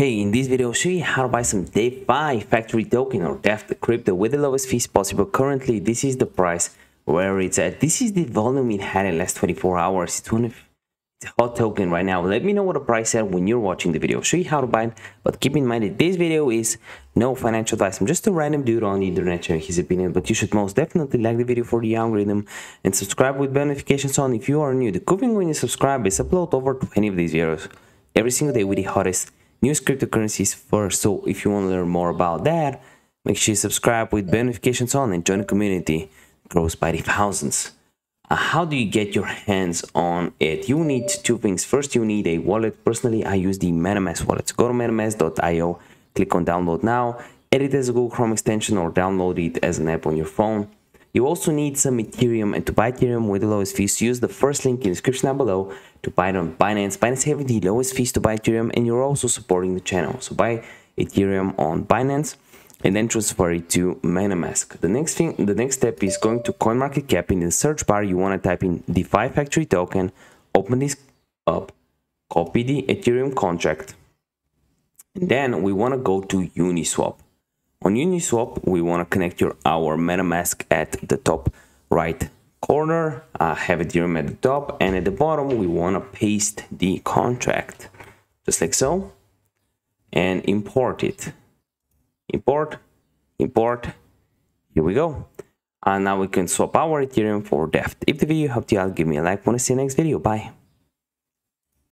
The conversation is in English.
Hey, in this video I'll show you how to buy some DeFi factory token or DEFT crypto with the lowest fees possible. Currently, this is the price where it's at. This is the volume it had in the last 24 hours. It's a hot token right now. Let me know what the price is when you're watching the video. I'll show you how to buy it, but keep in mind that this video is no financial advice. I'm just a random dude on the internet sharing his opinion, but you should most definitely like the video for the algorithm and subscribe with bell notifications on if you are new. The cool thing when you subscribe is upload over 20 of these videos every single day with the hottest news cryptocurrencies first. So if you want to learn more about that, make sure you subscribe with bell notifications on and join the community. It grows by the thousands. How do you get your hands on it? You need two things. First, you need a wallet. Personally, I use the MetaMask wallet. So go to metamask.io, click on download now, edit as a Google Chrome extension or download it as an app on your phone. You also need some Ethereum, and to buy Ethereum with the lowest fees, use the first link in the description down below to buy it on Binance. Binance has the lowest fees to buy Ethereum, and you're also supporting the channel. So buy Ethereum on Binance and then transfer it to MetaMask. The next step is going to CoinMarketCap. In the search bar, you want to type in DeFi Factory token, open this up, copy the Ethereum contract, and then we want to go to Uniswap. On Uniswap, we want to connect our MetaMask at the top right corner, have Ethereum at the top, and at the bottom, we want to paste the contract, just like so, and import it. Import. Here we go. And now we can swap our Ethereum for DEFT. If the video helped you out, give me a like. Want to see you next video. Bye.